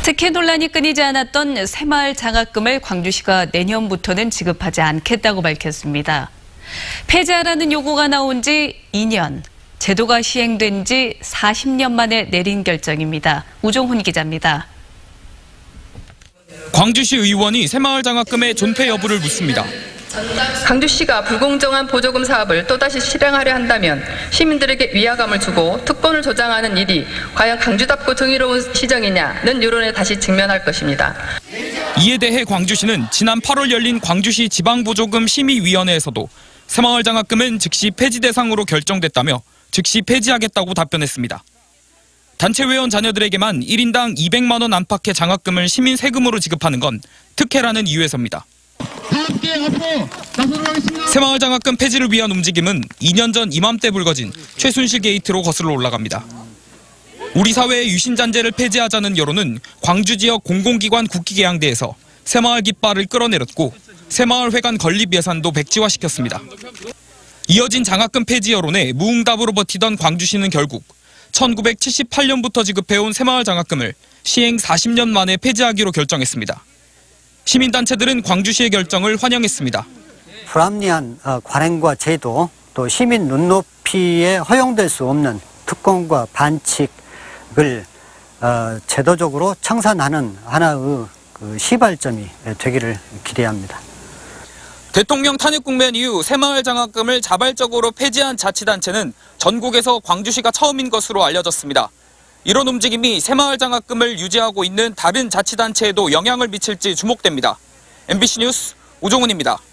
특혜 논란이 끊이지 않았던 새마을 장학금을 광주시가 내년부터는 지급하지 않겠다고 밝혔습니다. 폐지하라는 요구가 나온 지 2년, 제도가 시행된 지 40년 만에 내린 결정입니다. 우종훈 기자입니다. 광주시 의원이 새마을 장학금의 존폐 여부를 묻습니다. 광주시가 불공정한 보조금 사업을 또다시 실행하려 한다면 시민들에게 위화감을 주고 특권을 조장하는 일이 과연 광주답고 정의로운 시정이냐는 여론에 다시 직면할 것입니다. 이에 대해 광주시는 지난 8월 열린 광주시 지방보조금 심의위원회에서도 새마을 장학금은 즉시 폐지 대상으로 결정됐다며 즉시 폐지하겠다고 답변했습니다. 단체 회원 자녀들에게만 1인당 200만 원 안팎의 장학금을 시민 세금으로 지급하는 건 특혜라는 이유에서입니다. 새마을 장학금 폐지를 위한 움직임은 2년 전 이맘때 불거진 최순실 게이트로 거슬러 올라갑니다. 우리 사회의 유신잔재를 폐지하자는 여론은 광주 지역 공공기관 국기계양대에서 새마을 깃발을 끌어내렸고 새마을회관 건립 예산도 백지화시켰습니다. 이어진 장학금 폐지 여론에 무응답으로 버티던 광주시는 결국 1978년부터 지급해온 새마을 장학금을 시행 40년 만에 폐지하기로 결정했습니다. 시민단체들은 광주시의 결정을 환영했습니다. 불합리한 관행과 제도, 또 시민 눈높이에 허용될 수 없는 특권과 반칙을 제도적으로 청산하는 하나의 시발점이 되기를 기대합니다. 대통령 탄핵 국면 이후 새마을 장학금을 자발적으로 폐지한 자치단체는 전국에서 광주시가 처음인 것으로 알려졌습니다. 이런 움직임이 새마을 장학금을 유지하고 있는 다른 자치단체에도 영향을 미칠지 주목됩니다. MBC 뉴스 우종훈입니다.